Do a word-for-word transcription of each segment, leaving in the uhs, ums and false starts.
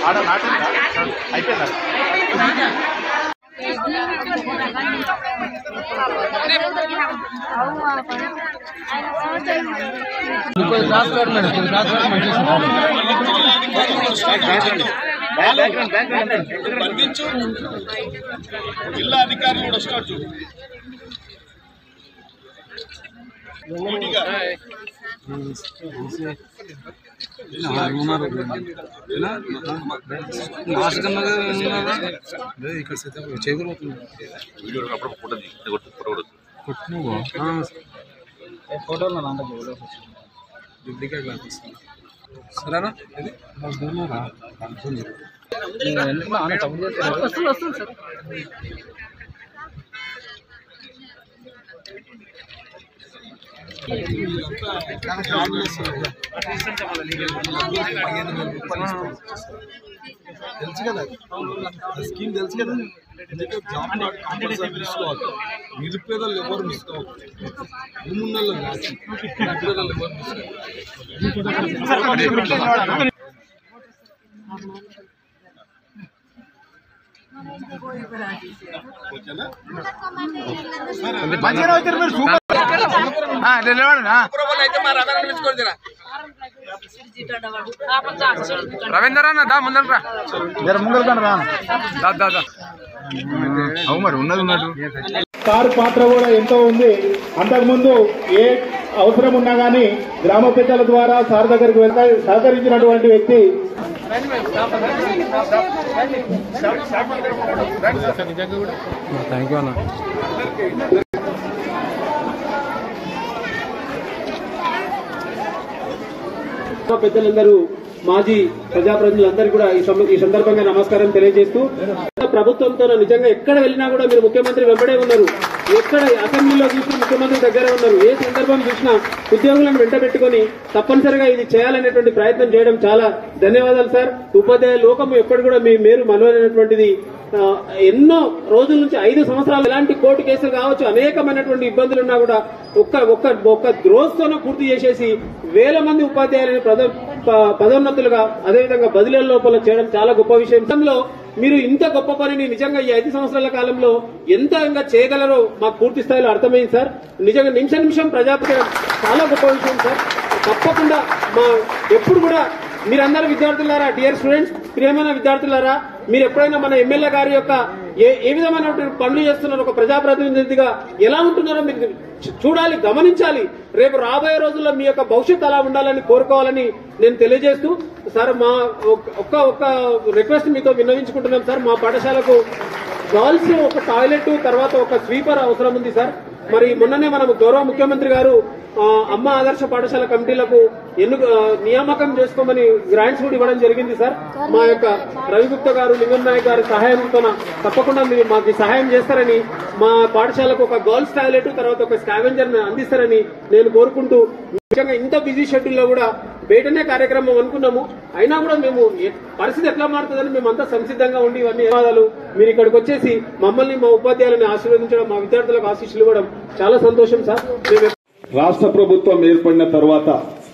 అయిపోయిందా జిల్లా అధికారులు కూడా వస్తారు చూడు సరేనా తెలుసు కదా స్కీమ్ తెలుసు కదా జాబ్ తీసుకోవాలి నిరుపేదలు ఎవరు మిస్ కావాలి భూమున్నలు నిరుపేదలు ఎవరు మిస్ రవీంద్ర దా ముందర ముంగల్ దాదా అవు మరి ఉన్నది ఉన్నట్టు కారు పాత్ర కూడా ఎంతో ఉంది. అంతకుముందు ఏ అవసరం ఉన్నా కానీ గ్రామ పెద్దల ద్వారా సార్ దగ్గరికి వెళ్తా సహకరించినటువంటి వ్యక్తి థ్యాంక్ యూ అన్న. పెద్దలందరూ మాజీ ప్రజాప్రతినిధులందరూ కూడా ఈ సందర్భంగా నమస్కారం తెలియజేస్తూ ప్రభుత్వంతో నిజంగా ఎక్కడ వెళ్ళినా కూడా మీరు ముఖ్యమంత్రి వెంబడే ఉన్నారు. ఎక్కడ అసెంబ్లీలో చూసిన ముఖ్యమంత్రి దగ్గరే ఉన్నారు. ఏ సందర్భం చూసినా ఉద్యోగులను వెంట పెట్టుకుని తప్పనిసరిగా ఇది చేయాలనేటువంటి ప్రయత్నం చేయడం చాలా ధన్యవాదాలు సార్. ఉపాధ్యాయ లోకము ఎప్పుడు కూడా మీ మేరు మనవైనటువంటిది. ఎన్నో రోజుల నుంచి ఐదు సంవత్సరాలు ఎలాంటి కోర్టు కేసులు కావచ్చు, అనేకమైనటువంటి ఇబ్బందులు ఉన్నా కూడా ఒక్క ఒక్క ఒక్క రోజుతోనే పూర్తి చేసేసి వేల మంది ఉపాధ్యాయులను పదోన్నతులుగా అదేవిధంగా బదిలీల లోపల చేయడం చాలా గొప్ప విషయం. మీరు ఇంత గొప్ప పనిని నిజంగా ఈ ఐదు సంవత్సరాల కాలంలో ఎంత ఇంకా చేయగలరో మాకు పూర్తి స్థాయిలో అర్థమైంది సార్. నిజంగా నిమిష నిమిషం ప్రజాపతి చాలా గొప్ప విషయం సార్. తప్పకుండా మా ఎప్పుడు కూడా మీరందరూ విద్యార్థులారా, డియర్ స్టూడెంట్స్, ప్రియమైన విద్యార్థులారా, మీరు ఎప్పుడైనా మన ఎమ్మెల్యే గారి యొక్క ఏ ఏ విధమైనటువంటి పనులు చేస్తున్నారు, ఒక ప్రజాప్రతినిధిగా ఎలా ఉంటున్నారో మీరు చూడాలి, గమనించాలి. రేపు రాబోయే రోజుల్లో మీ యొక్క భవిష్యత్తు అలా ఉండాలని కోరుకోవాలని నేను తెలియజేస్తూ సార్ మా ఒక్క ఒక్క రిక్వెస్ట్ మీతో విన్నవించుకుంటున్నాం సార్. మా పాఠశాలకు గర్ల్స్ ఒక టాయిలెట్ తర్వాత ఒక స్వీపర్ అవసరం ఉంది సార్. మరి మొన్ననే మనం గౌరవ ముఖ్యమంత్రి గారు అమ్మ ఆదర్శ పాఠశాల కమిటీలకు ఎన్ను నియామకం చేసుకోమని గ్రాంట్స్ కూడా ఇవ్వడం జరిగింది సార్. మా యొక్క రవిగుప్త గారు, లింగం నాయక్ గారి సహాయంతో తప్పకుండా మీరు మాకు సహాయం చేస్తారని, మా పాఠశాలకు ఒక గర్ల్స్ టాయిలెట్ తర్వాత ఒక స్కావెంజర్ అందిస్తారని నేను కోరుకుంటూ, ముఖ్యంగా ఇంత బిజీ షెడ్యూల్ లో కూడా బయటనే కార్యక్రమం అనుకున్నాము. అయినా కూడా మేము పరిస్థితి ఎట్లా మారుతుందని మేమంతా సంసిద్ధంగా ఉండి ఇవన్నీ ధన్యవాదాలు. మీరు ఇక్కడికి వచ్చేసి మమ్మల్ని మా ఉపాధ్యాయులను ఆశీర్వదించడం, మా విద్యార్థులకు ఆశీస్సులు ఇవ్వడం చాలా సంతోషం సార్. రాష్ట్ర ప్రభుత్వం ఏర్పడిన తర్వాత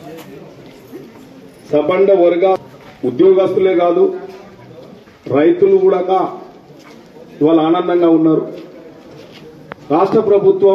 సబండ వర్గ ఉద్యోగస్తులే కాదు, రైతులు కూడా ఇవాళ ఆనందంగా ఉన్నారు. రాష్ట్ర ప్రభుత్వం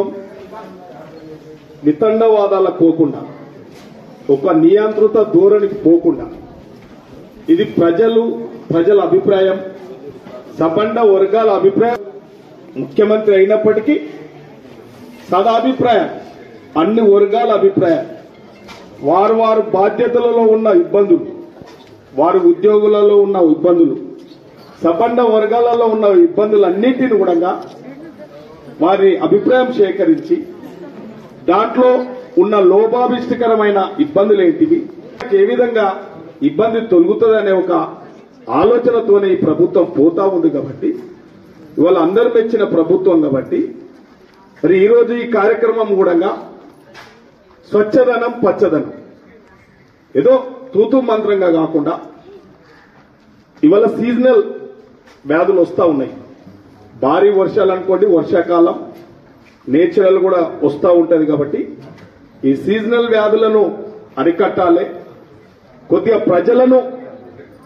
వితండవాదాలకు పోకుండా, ఒక నియంత్రిత ధోరణికి పోకుండా, ఇది ప్రజలు ప్రజల అభిప్రాయం, సబండ వర్గాల అభిప్రాయం, ముఖ్యమంత్రి అయినప్పటికీ సదాభిప్రాయం, అన్ని వర్గాల అభిప్రాయం, వారు వారు బాధ్యతలలో ఉన్న ఇబ్బందులు, వారి ఉద్యోగులలో ఉన్న ఇబ్బందులు, సబండ వర్గాలలో ఉన్న ఇబ్బందులన్నింటినీ కూడా వారి అభిప్రాయం సేకరించి దాంట్లో ఉన్న లోపాభిష్టకరమైన ఇబ్బందులు ఏంటివి, ఏ విధంగా ఇబ్బంది తొలుగుతుందనే ఒక ఆలోచనతోనే ఈ ప్రభుత్వం పోతా ఉంది. కాబట్టి ఇవాళ అందరూ మెచ్చిన ప్రభుత్వం కాబట్టి మరి ఈరోజు ఈ కార్యక్రమం కూడా స్వచ్ఛదనం పచ్చదనం ఏదో తూతు మంత్రంగా కాకుండా, ఇవాళ సీజనల్ వ్యాధులు వస్తూ ఉన్నాయి. భారీ వర్షాలు అనుకోండి, వర్షాకాలం నేచురల్ కూడా వస్తూ ఉంటుంది. కాబట్టి ఈ సీజనల్ వ్యాధులను అరికట్టాలి, కొద్దిగా ప్రజలను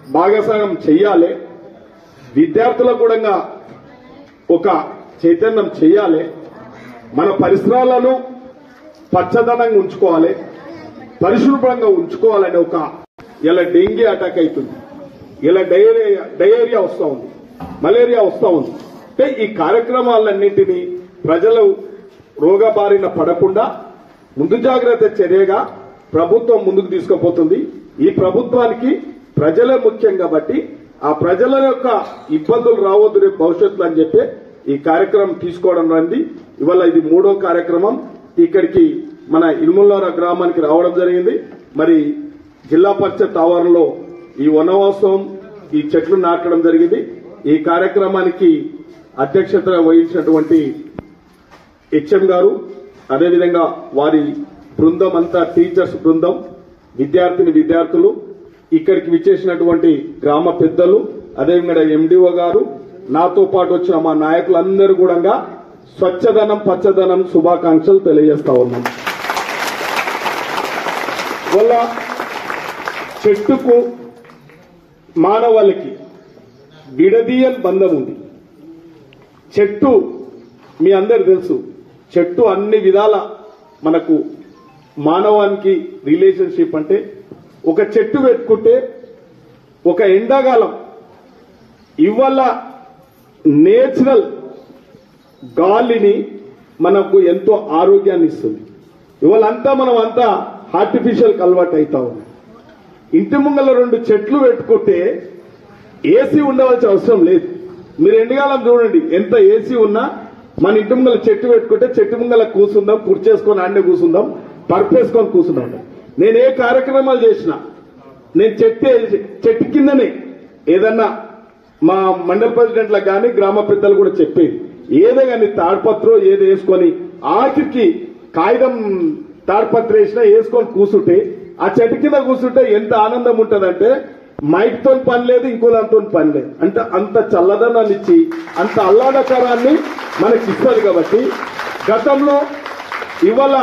భాగస్వామ్యం చెయ్యాలి, విద్యార్థులకు కూడా ఒక చైతన్యం చెయ్యాలి, మన పరిసరాలను పచ్చదనంగా ఉంచుకోవాలి, పరిశుభ్రంగా ఉంచుకోవాలని ఒక ఇలా డెంగీ అటాక్ అవుతుంది, ఇలా డయేరియా డయేరియా వస్తూ ఉంది, మలేరియా వస్తూ ఉంది. అంటే ఈ కార్యక్రమాలన్నింటినీ ప్రజలు రోగ బారిన పడకుండా ముందు జాగ్రత్త చర్యగా ప్రభుత్వం ముందుకు తీసుకుపోతుంది. ఈ ప్రభుత్వానికి ప్రజలే ముఖ్యం కాబట్టి ఆ ప్రజల యొక్క ఇబ్బందులు రావద్దు రేపు భవిష్యత్తులో అని చెప్పి ఈ కార్యక్రమం తీసుకోవడం రండి. ఇవాళ ఇది మూడో కార్యక్రమం. ఇక్కడికి మన ఇల్ముల్లార గ్రామానికి రావడం జరిగింది. మరి జిల్లా పరిషత్ ఆవరణలో ఈ వనవాసం ఈ చెట్లు నాటడం జరిగింది. ఈ కార్యక్రమానికి అధ్యక్షత వహించినటువంటి హెచ్ఎం గారు, అదేవిధంగా వారి బృందం అంతా టీచర్స్ బృందం, విద్యార్థిని విద్యార్థులు, ఇక్కడికి విచ్చేసినటువంటి గ్రామ పెద్దలు, అదేవిధంగా ఎండిఓ గారు, నాతో పాటు వచ్చిన మా నాయకులందరూ కూడా స్వచ్ఛదనం పచ్చదనం శుభాకాంక్షలు తెలియజేస్తా ఉన్నాం. వల్ల చెట్టుకు మానవాళికి విడదీయని బంధం ఉంది. చెట్టు మీ అందరు తెలుసు, చెట్టు అన్ని విధాల మనకు మానవానికి రిలేషన్షిప్. అంటే ఒక చెట్టు పెట్టుకుంటే ఒక ఎండాకాలం ఇవాళ నేచురల్ గాలిని మనకు ఎంతో ఆరోగ్యాన్ని ఇస్తుంది. ఇవాళ అంతా మనం అంతా ఆర్టిఫిషియల్ అలవాటు అవుతా ఉంది. ఇంటి ముంగల రెండు చెట్లు పెట్టుకుంటే ఏసీ ఉండవలసిన అవసరం లేదు. మీరు ఎండకాలం చూడండి, ఎంత ఏసీ ఉన్నా మన ఇంటి ముంగల చెట్టు పెట్టుకుంటే చెట్టు ముంగల కూర్చుందాం, కుర్చేసుకొని ఆడనే కూర్చుందాం, పరుపేసుకొని కూర్చుందాం. నేను ఏ కార్యక్రమాలు చేసినా నేను చెట్టు చెట్టు కిందనే ఏదన్నా మా మండల ప్రెసిడెంట్లకు కానీ గ్రామ పెద్దలు కూడా చెప్పేది, ఏదో కానీ తాడ్పత్రో ఏదో వేసుకొని ఆఖరికి కాగితం తాడ్పత్ర వేసినా వేసుకొని కూర్చుంటే ఆ చెట్టు కింద కూర్చుంటే ఎంత ఆనందం ఉంటుందంటే మైక్ తో పని లేదు, ఇంకో దాంతో పని లేదు. అంటే అంత చల్లదనాన్ని ఇచ్చి అంత ఆహ్లాదకరాన్ని మనకి ఇస్తుంది. కాబట్టి గతంలో ఇవాళ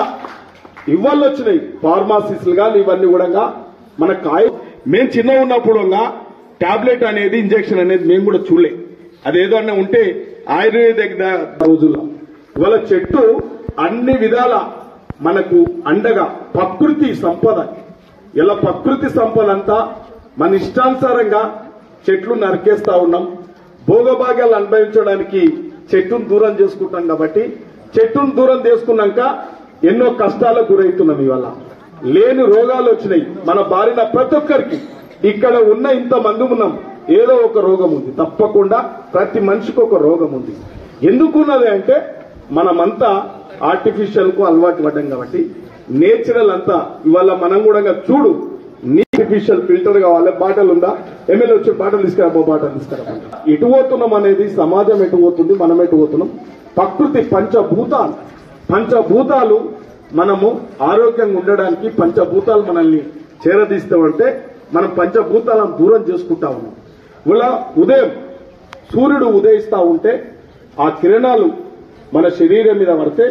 ఇవాళ వచ్చినాయి ఫార్మాసిస్టులు కానీ ఇవన్నీ కూడా మన కాయ మేము చిన్న ఉన్నప్పుడు టాబ్లెట్ అనేది ఇంజక్షన్ అనేది మేము కూడా చూడలే. అదేదో అన్న ఉంటే ఆయుర్వేదిక్ రోజుల్లో ఇవాళ చెట్టు అన్ని విధాల మనకు అండగా ప్రకృతి సంపద. ఇలా ప్రకృతి సంపద అంతా మన ఇష్టానుసారంగా చెట్లు నరికేస్తా ఉన్నాం. భోగభాగ్యాలు అనుభవించడానికి చెట్టును దూరం చేసుకుంటాం. కాబట్టి చెట్టును దూరం చేసుకున్నాక ఎన్నో కష్టాలకు గురవుతున్నాం. ఇవాళ లేని రోగాలు వచ్చినాయి మన బారిన ప్రతి ఒక్కరికి. ఇక్కడ ఉన్న ఇంత మంది ఉన్నాం, ఏదో ఒక రోగం ఉంది, తప్పకుండా ప్రతి మనిషికి ఒక రోగం ఉంది. ఎందుకున్నది అంటే మనమంతా ఆర్టిఫిషియల్ కు అలవాటు పడ్డాం. కాబట్టి నేచురల్ అంతా ఇవాళ మనం కూడా చూడు, ఆర్టిఫిషియల్ ఫిల్టర్ కావాలి, బాటలు ఉందా, ఎమ్మెల్యే వచ్చి బాటలు తీసుకురా, బాటలు తీసుకురా. ఎటు పోతున్నాం అనేది సమాజం ఎటు పోతుంది, మనం ఎటు పోతున్నాం. ప్రకృతి పంచభూతాలు పంచభూతాలు మనము ఆరోగ్యంగా ఉండడానికి పంచభూతాలు మనల్ని చేరదీస్తామంటే మనం పంచభూతాలను దూరం చేసుకుంటా ఉన్నాం. ఇలా ఉదయం సూర్యుడు ఉదయిస్తా ఉంటే ఆ కిరణాలు మన శరీరం మీద పడితే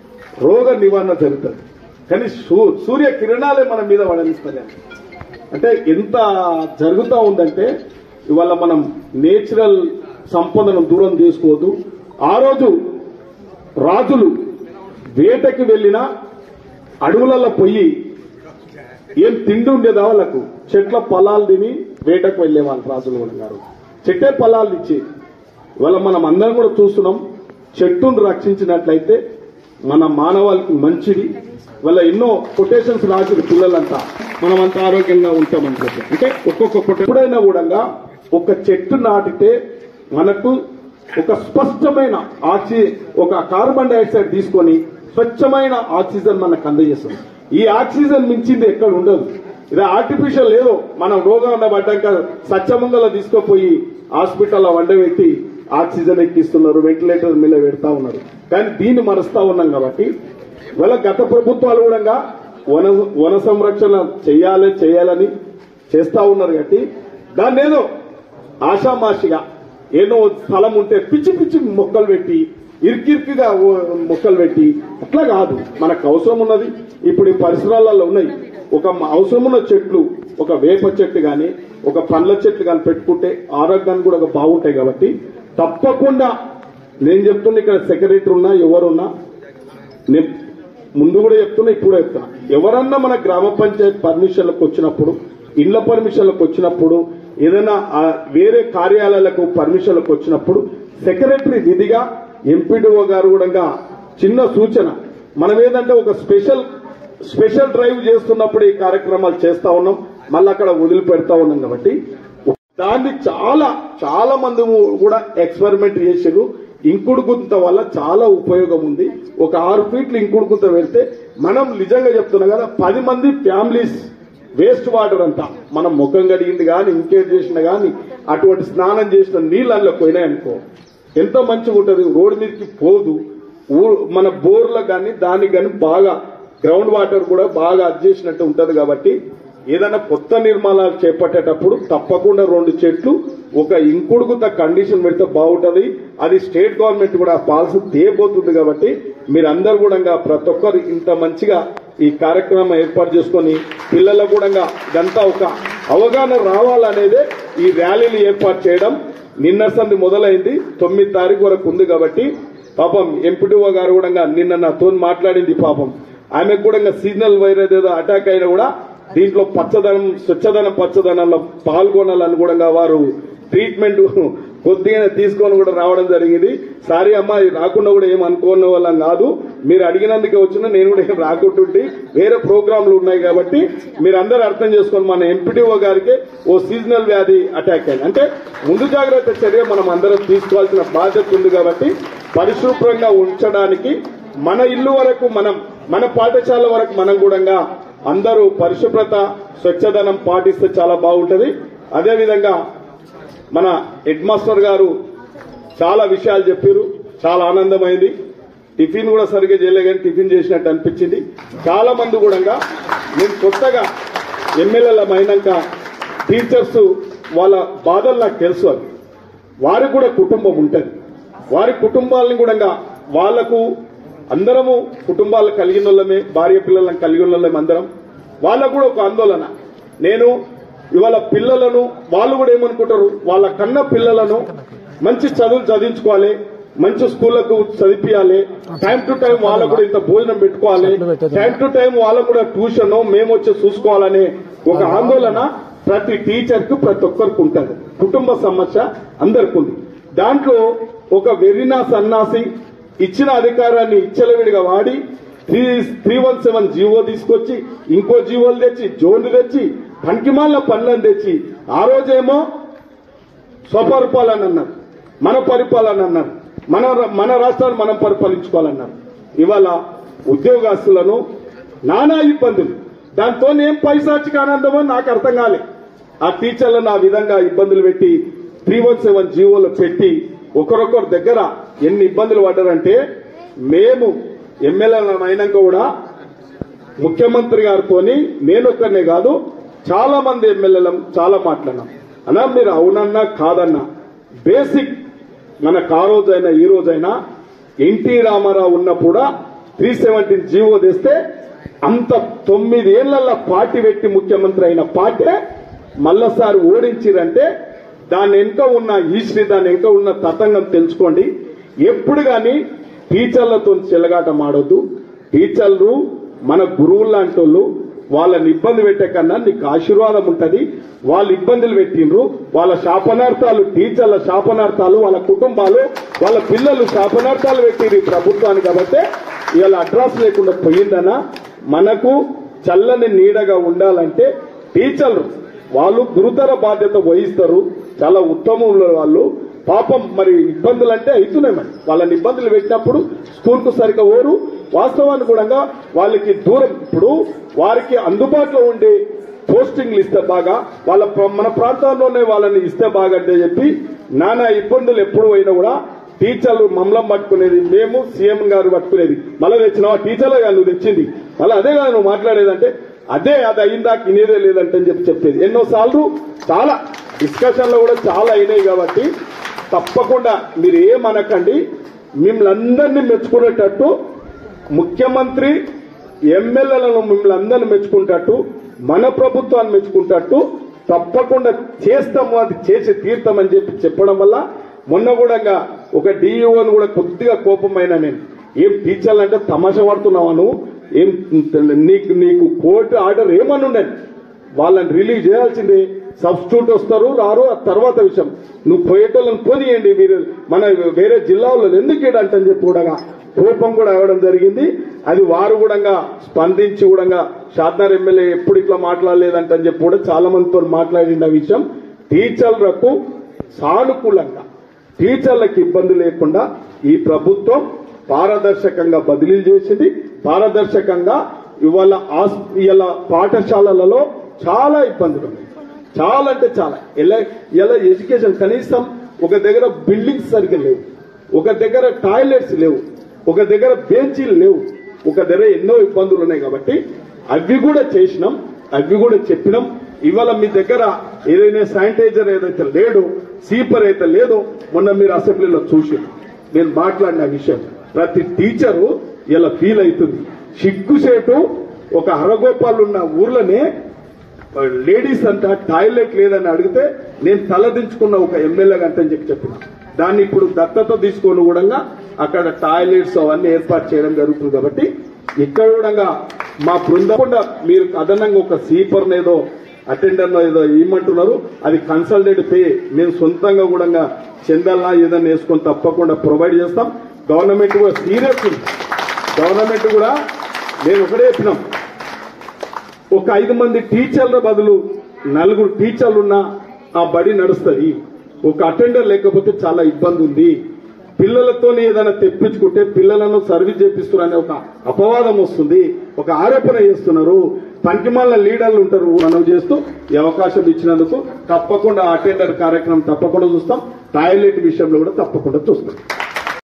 రోగ నివారణ జరుగుతుంది. కానీ సూర్య కిరణాలే మన మీద పడనిస్తుంది. అంటే ఎంత జరుగుతూ ఉందంటే ఇవాళ మనం నేచురల్ సంపదను దూరం చేసుకోవద్దు. ఆ రోజు రాజులు వేటకి వెళ్లినా అడవులలో పోయి ఏం తిండి ఉండేదా వాళ్ళకు, చెట్ల పొలాలు తిని వేటకు వెళ్లేవాళ్ళు రాజులు గారు. చెట్టే పొలాలు ఇచ్చి ఇవాళ మనం అందరం కూడా చూస్తున్నాం. చెట్టును రక్షించినట్లయితే మన మానవాళికి మంచిది. వాళ్ళ ఎన్నో కొటేషన్స్ రాసిన పిల్లలంతా మనమంతా ఆరోగ్యంగా ఉంటామని చెప్పి. అంటే ఒక్కొక్క ఎప్పుడైనా కూడా ఒక చెట్టు నాటితే మనకు ఒక స్పష్టమైన ఆక్సి ఒక కార్బన్ డైఆక్సైడ్ తీసుకొని స్వచ్ఛమైన ఆక్సిజన్ మనకు అందజేస్తుంది. ఈ ఆక్సిజన్ మించింది ఎక్కడ ఉండదు. ఇది ఆర్టిఫిషియల్ ఏదో మనం రోగం ఉండబడ్డాక సత్యమంగళ తీసుకుపోయి హాస్పిటల్లో వండబెట్టి ఆక్సిజన్ ఎక్కిస్తున్నారు, వెంటిలేటర్ మీద పెడతా ఉన్నారు. కానీ దీన్ని మరుస్తా ఉన్నాం. కాబట్టి ఇవాళ గత ప్రభుత్వాలు కూడా వన వన సంరక్షణ చేయాలి చేయాలని చేస్తా ఉన్నారు. కాబట్టి దాన్ని ఏదో ఆషామాషిగా ఏదో స్థలం ఉంటే పిచ్చి పిచ్చి మొక్కలు పెట్టి ఇరికిరికిగా మొక్కలు పెట్టి అట్లా కాదు. మనకు అవసరం ఉన్నది ఇప్పుడు ఈ పరిసరాలలో ఉన్నాయి. ఒక అవసరం ఉన్న చెట్లు, ఒక వేప చెట్టు గాని ఒక పండ్ల చెట్లు కానీ పెట్టుకుంటే ఆరోగ్యాన్ని కూడా ఒక బాగుంటాయి. కాబట్టి తప్పకుండా నేను చెప్తున్నా, ఇక్కడ సెక్రటరీ ఉన్నా ఎవరున్నా, నేను ముందు కూడా చెప్తున్నా, ఇప్పుడు చెప్తున్నా, ఎవరన్నా మన గ్రామ పంచాయతీ పర్మిషన్లకు వచ్చినప్పుడు, ఇండ్ల పర్మిషన్లకు వచ్చినప్పుడు, ఏదైనా వేరే కార్యాలయాలకు పర్మిషన్లకు వచ్చినప్పుడు సెక్రటరీ విధిగా ఎంపీడీఓ గారు కూడా చిన్న సూచన, మనం ఏదంటే ఒక స్పెషల్ స్పెషల్ డ్రైవ్ చేస్తున్నప్పుడు ఈ కార్యక్రమాలు చేస్తా ఉన్నాం, మళ్ళీ అక్కడ వదిలిపెడతా ఉన్నాం. కాబట్టి దాన్ని చాలా చాలా మంది కూడా ఎక్స్పెరిమెంట్ చేసారు. ఇంకుడు గుంత వల్ల చాలా ఉపయోగం ఉంది. ఒక ఆరు ఫీట్లు ఇంకుడు గుంత పెడితే మనం నిజంగా చెప్తున్నాం కదా, పది మంది ఫ్యామిలీస్ వేస్ట్ వాటర్ అంతా మనం ముఖం కడిగింది కానీ ఇంకేం చేసినా కానీ అటువంటి స్నానం చేసిన నీళ్ళు అందులో పోయినాయనుకో ఎంత మంచిగా ఉంటుంది. రోడ్డు మీదకి పోదు. మన బోర్లకు కానీ దానికి కానీ బాగా గ్రౌండ్ వాటర్ కూడా బాగా అడ్జేసినట్టు ఉంటది. కాబట్టి ఏదైనా కొత్త నిర్మాణాలు చేపట్టేటప్పుడు తప్పకుండా రెండు చెట్లు ఒక ఇంకుడుగుత కండిషన్ పెడితే బాగుంటది. అది స్టేట్ గవర్నమెంట్ కూడా పాలసీ తేబోతుంది. కాబట్టి మీరందరూ కూడా ప్రతి ఒక్కరు ఇంత మంచిగా ఈ కార్యక్రమం ఏర్పాటు చేసుకుని పిల్లలకు కూడా ఇదంతా ఒక అవగాహన రావాలనేదే ఈ ర్యాలీలు ఏర్పాటు చేయడం. నిన్న సంది మొదలైంది, తొమ్మిది తారీఖు వరకు ఉంది. కాబట్టి పాపం ఎంపీడీఓ గారు కూడా నిన్న నాతో మాట్లాడింది. పాపం ఆమెకు కూడా సీజనల్ వైరస్ ఏదో అటాక్ అయినా కూడా దీంట్లో పచ్చదనం స్వచ్ఛదనం పచ్చదనంలో పాల్గొనాలని కూడా వారు ట్రీట్మెంట్ కొద్దిగా తీసుకొని కూడా రావడం జరిగింది. సారీ అమ్మా, రాకుండా కూడా ఏం అనుకోని వాళ్ళం కాదు, మీరు అడిగినందుకే వచ్చినా, నేను కూడా ఏం రాకుంటుంటే వేరే ప్రోగ్రాంలు ఉన్నాయి. కాబట్టి మీరందరూ అర్థం చేసుకొని మన ఎంపీడీఓ గారికి ఓ సీజనల్ వ్యాధి అటాక్ అయింది అంటే ముందు జాగ్రత్త చర్య మనం అందరం తీసుకోవాల్సిన బాధ్యత ఉంది. కాబట్టి పరిశుభ్రంగా ఉంచడానికి మన ఇల్లు వరకు మనం, మన పాఠశాల వరకు మనం కూడా అందరూ పరిశుభ్రత స్వచ్ఛదనం పాటిస్తే చాలా బాగుంటది. అదేవిధంగా మన హెడ్ మాస్టర్ గారు చాలా విషయాలు చెప్పారు, చాలా ఆనందమైంది. టిఫిన్ కూడా సరిగ్గా చేయలే కానీ టిఫిన్ చేసినట్టు అనిపించింది. చాలా మంది కూడా నేను కొత్తగా ఎమ్మెల్యేలం అయినాక టీచర్స్ వాళ్ళ బాధలు నాకు తెలుసు. అది వారికి కూడా కుటుంబం ఉంటుంది. వారి కుటుంబాలను కూడా వాళ్లకు అందరము కుటుంబాలు కలిగిన వాళ్ళమే, భార్య పిల్లలను కలిగిన వాళ్ళమే అందరం. వాళ్ళకు కూడా ఒక ఆందోళన, నేను ఇవాళ పిల్లలను వాళ్ళు కూడా ఏమనుకుంటారు, వాళ్ళ కన్న పిల్లలను మంచి చదువులు చదివించుకోవాలి, మంచి స్కూళ్లకు చదివించాలి, టైం టు టైం వాళ్ళకు కూడా ఇంత భోజనం పెట్టుకోవాలి, టైం టు టైం వాళ్ళకు కూడా ట్యూషన్ మేము వచ్చి చూసుకోవాలనే ఒక ఆందోళన ప్రతి టీచర్ కు ప్రతి ఒక్కరికి ఉంటుంది. కుటుంబ సమస్య అందరికి ఉంది. దాంట్లో ఒక వెర్రినా సన్నాసి ఇచ్చిన అధికారాన్ని ఇచ్చలవిడిగా వాడి three three one seven GO తీసుకొచ్చి ఇంకో జీవోలు తెచ్చి జోన్లు తెచ్చి పనికిమాల పనులను తెచ్చి ఆ రోజేమో స్వపరిపాలన అన్నారు, మన పరిపాలన అన్నారు, మన మన రాష్ట్రాలు మనం పరిపాలించుకోవాలన్నారు. ఇవాళ ఉద్యోగస్తులను నానా ఇబ్బందులు, దాంతో ఏం పైసాచిక ఆనందమో నాకు అర్థం కాలే. ఆ టీచర్లను ఆ విధంగా ఇబ్బందులు పెట్టి త్రీ వన్ సెవెన్ జీవోలు పెట్టి ఒకరొకరి దగ్గర ఎన్ని ఇబ్బందులు పడ్డారంటే, మేము ఎమ్మెల్యేలను అయినాక కూడా ముఖ్యమంత్రి గారితో నేనొక్కనే కాదు చాలా మంది ఎమ్మెల్యేలం చాలా మాట్లాడినాం. అన్నా మీరు అవునన్నా కాదన్నా బేసిక్ మనకు ఆ రోజైనా ఈ రోజైనా ఎన్టీ రామారావు ఉన్నప్పుడు త్రీ సెవెంటీన్ జీవో తెస్తే అంత తొమ్మిదేళ్ల పార్టీ పెట్టి ముఖ్యమంత్రి అయిన పార్టీ మళ్ళసారి ఓడించిరంటే దాని వెనుక ఉన్న హిస్టరీ, దాని వెనుక ఉన్న తతంగం తెలుసుకోండి. ఎప్పుడు కానీ టీచర్లతో చెలగాట మాడొద్దు. టీచర్లు మన గురువులు లాంటి వాళ్ళు, వాళ్ళని ఇబ్బంది పెట్టే కన్నా నీకు ఆశీర్వాదం ఉంటది. వాళ్ళు ఇబ్బందులు పెట్టిండ్రు, వాళ్ళ శాపనార్థాలు, టీచర్ల శాపనార్థాలు, వాళ్ళ కుటుంబాలు, వాళ్ళ పిల్లలు శాపనార్థాలు పెట్టిండ్రు ఈ ప్రభుత్వాన్ని. కాబట్టి ఇవాళ అడ్రస్ లేకుండా పోయిందనా. మనకు చల్లని నీడగా ఉండాలంటే టీచర్లు వాళ్ళు గురుతర బాధ్యత వహిస్తారు, చాలా ఉత్తమంలో వాళ్ళు. పాపం మరి ఇబ్బందులు అంటే అవుతున్నాయి. మరి వాళ్ళని ఇబ్బందులు పెట్టినప్పుడు స్కూల్కు సరిగ్గా ఓరు. వాస్తవానికి కూడా వాళ్ళకి దూరం, ఇప్పుడు వారికి అందుబాటులో ఉండే పోస్టింగ్లు ఇస్తే బాగా, వాళ్ళ మన ప్రాంతాల్లోనే వాళ్ళని ఇస్తే బాగా అంటే చెప్పి నానా ఇబ్బందులు ఎప్పుడు అయినా కూడా టీచర్లు మమ్మల్ని పట్టుకునేది, మేము సీఎం గారు పట్టుకునేది. మళ్ళీ తెచ్చినావా టీచర్లే కాదు నువ్వు తెచ్చింది, మళ్ళీ అదే కాదు నువ్వు మాట్లాడేదంటే అదే అది అయిందా ఇనేదే లేదంటే అని చెప్పి చెప్పేది. ఎన్నోసార్లు చాలా డిస్కషన్లు కూడా చాలా అయినాయి. కాబట్టి తప్పకుండా మీరు ఏమనకండి. మిమ్మల్ని అందరినీ మెచ్చుకునేటట్టు ముఖ్యమంత్రి ఎమ్మెల్యేలను మిమ్మల్ని అందరినీ మెచ్చుకుంటట్టు మన ప్రభుత్వాన్ని మెచ్చుకుంటట్టు తప్పకుండా చేస్తాము, అది చేసి తీర్థమని చెప్పి చెప్పడం వల్ల మొన్న కూడా ఒక డిఈఓని కూడా కొద్దిగా కోపమైన నేను, ఏం టీచర్లు అంటే తమాషా పడుతున్నావా నువ్వు, ఏం నీకు నీకు కోర్టు ఆర్డర్ ఏమని ఉండని, వాళ్ళని రిలీవ్ చేయాల్సిందే, సబ్స్టిట్యూట్ వస్తారు రారు ఆ తర్వాత విషయం, నువ్వు పోయేటోళ్ళని పోనీయండి, మీరు మన వేరే జిల్లాలో ఎందుకు అంటే చెప్పి కూడా కోపం కూడా అవ్వడం జరిగింది. అది వారు కూడా స్పందించి కూడా షాద్నగర్ ఎమ్మెల్యే ఎప్పుడు ఇట్లా మాట్లాడలేదంటని చెప్పి కూడా చాలా మందితో మాట్లాడిన విషయం. టీచర్లకు సానుకూలంగా టీచర్లకు ఇబ్బంది లేకుండా ఈ ప్రభుత్వం పారదర్శకంగా బదిలీలు చేసింది. పారదర్శకంగా ఇవాళ ఇవాళ పాఠశాలలలో చాలా ఇబ్బందులు ఉన్నాయి, చాలా అంటే చాలా. ఇలా ఇలా ఎడ్యుకేషన్ కనీసం ఒక దగ్గర బిల్డింగ్స్ సరిగ్గా లేవు, ఒక దగ్గర టాయిలెట్స్ లేవు, ఒక దగ్గర బెంచీలు లేవు, ఒక దగ్గర ఎన్నో ఇబ్బందులు ఉన్నాయి. కాబట్టి అవి కూడా చేసినాం, అవి కూడా చెప్పినాం. ఇవాళ మీ దగ్గర ఏదైనా శానిటైజర్ ఏదైతే లేడో, సీపర్ అయితే లేదో మొన్న మీరు అసెంబ్లీలో చూసి నేను మాట్లాడిన విషయం ప్రతి టీచరు ఇలా ఫీల్ అవుతుంది. సిగ్గుసేటు ఒక హరగోపాలు ఉన్న ఊర్లోనే లేడీస్ అంట టాయిలెట్ లేదని అడిగితే నేను తలదించుకున్న ఒక ఎమ్మెల్యే గంటని చెప్పి చెప్పిన, దాన్ని ఇప్పుడు దత్తత తీసుకొని కూడా అక్కడ టాయిలెట్స్ అవన్నీ ఏర్పాటు చేయడం జరుగుతుంది. కాబట్టి ఇక్కడ కూడా మా బృందం మీరు అదనంగా ఒక సీపర్ ఏదో అటెండర్ ఏదో ఇవ్వమంటున్నారు, అది కన్సల్టెంట్ పే మేము సొంతంగా కూడా చందల్లా ఏదైనా వేసుకొని తప్పకుండా ప్రొవైడ్ చేస్తాం. గవర్నమెంట్ కూడా సీరియస్ ఉంది, గవర్నమెంట్ కూడా నేను ఒకటే చెప్పినాం, ఒక ఐదు మంది టీచర్ల బదులు నలుగురు టీచర్లు ఉన్నా ఆ బడి నడుస్తుంది. ఒక అటెండర్ లేకపోతే చాలా ఇబ్బంది ఉంది. పిల్లలతో ఏదైనా తెప్పించుకుంటే పిల్లలను సర్వీస్ చేపిస్తున్నారనే ఒక అపవాదం వస్తుంది, ఒక ఆరోపణ చేస్తున్నారు. పంకిమాల లీడర్లు ఉంటారు మనం చేస్తూ ఈ అవకాశం ఇచ్చినందుకు తప్పకుండా అటెండర్ కార్యక్రమం తప్పకుండా చూస్తాం. టాయిలెట్ విషయంలో కూడా తప్పకుండా చూస్తాం.